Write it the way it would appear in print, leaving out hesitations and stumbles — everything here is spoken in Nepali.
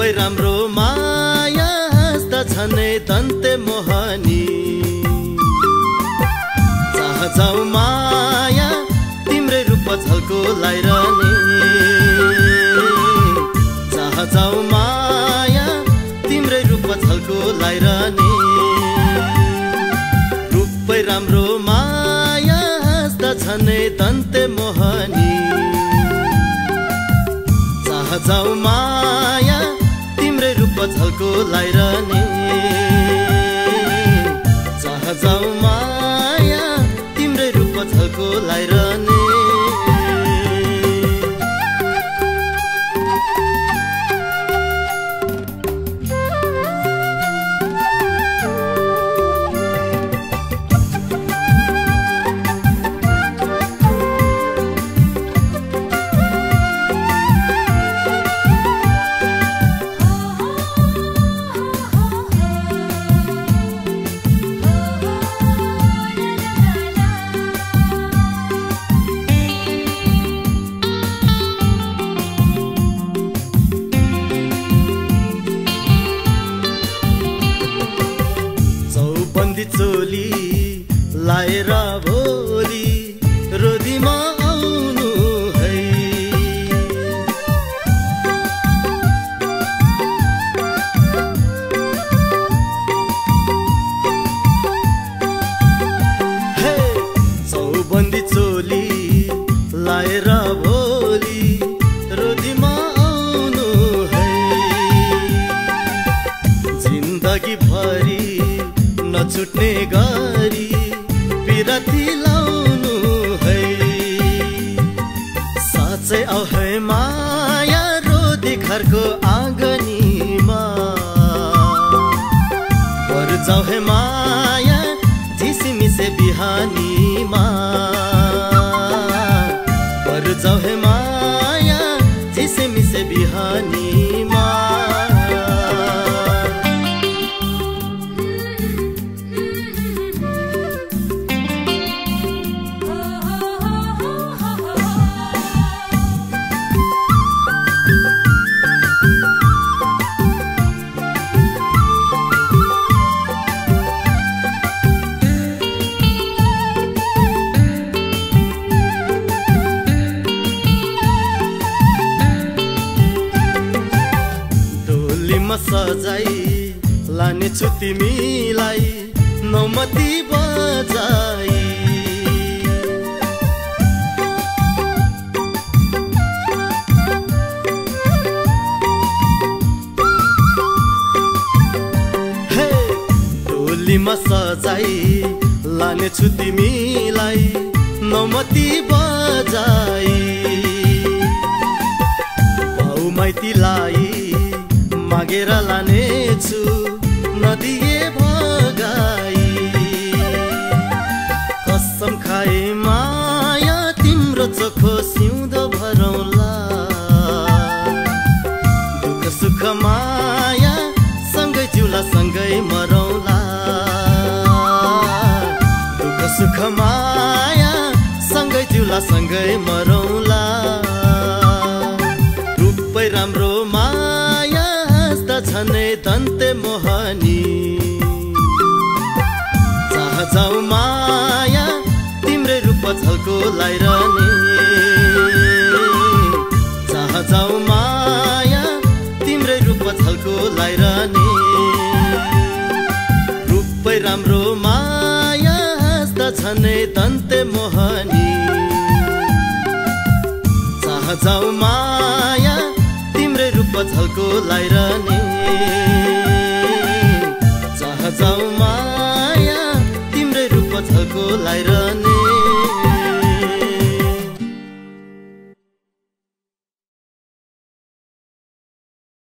रूपै राम्रो माया हाँस्दा झनै दन्ते मोहनी जहाँ जाऊ माया तिम्रै रूप झल्को लाइरहने जहाँ जाऊ माया तिम्रै रूप झल्को लाइरहने रूपै राम्रो माया हाँस्दा झनै दन्ते मोहनी जहाँ जाऊ माया तिम्रै रूप झल्को लाइरहने जहाँ जाऊ माया तिम्रै रूप झल्को लाइरहने चोली लाएर भोलि रोदीमा आउनु है हे चौबन्दी चोली लाएर भोलि रोदीमा आउनु है जिन्दगी भरि नछुट्ने गरी पिराती लाउनु है साँच्चै आऊ है माया रोदी घरको आँगनीमा बरु जाऊ है माया झिसिमिसे बिहानीमा बरु जाऊ है माया झिसिमिसे बिहानीमा सजाई लाने छु तिमीलाई नौमती बजाई हे डोलीमा सजाई लाने छु तिमीलाई नौमती बजाई बाउ माइतीलाई मागेर लानेछु नदिए भगाई कसम खाए माया तिम्रो चोखो सिउँदो भरौला दुःख सुख माया सँगै जिउला सँगै मरौला दुःख सुख माया सँगै जिउला सँगै मरौला रूपै राम्रो माया झनै दन्ते मोहनी जहाँ जाऊ माया तिम्रै रूप झल्को लाइरहने जहाँ जाऊ माया तिम्रै रूप झल्को लाइरहने रूपै राम्रो माया हाँस्दा झनै दन्ते मोहनी जहाँ जाऊ माया तिम्रै रूप झल्को लाइरहने जहाँ जाऊ माया तिम्रै रूप झल्को लाइरहने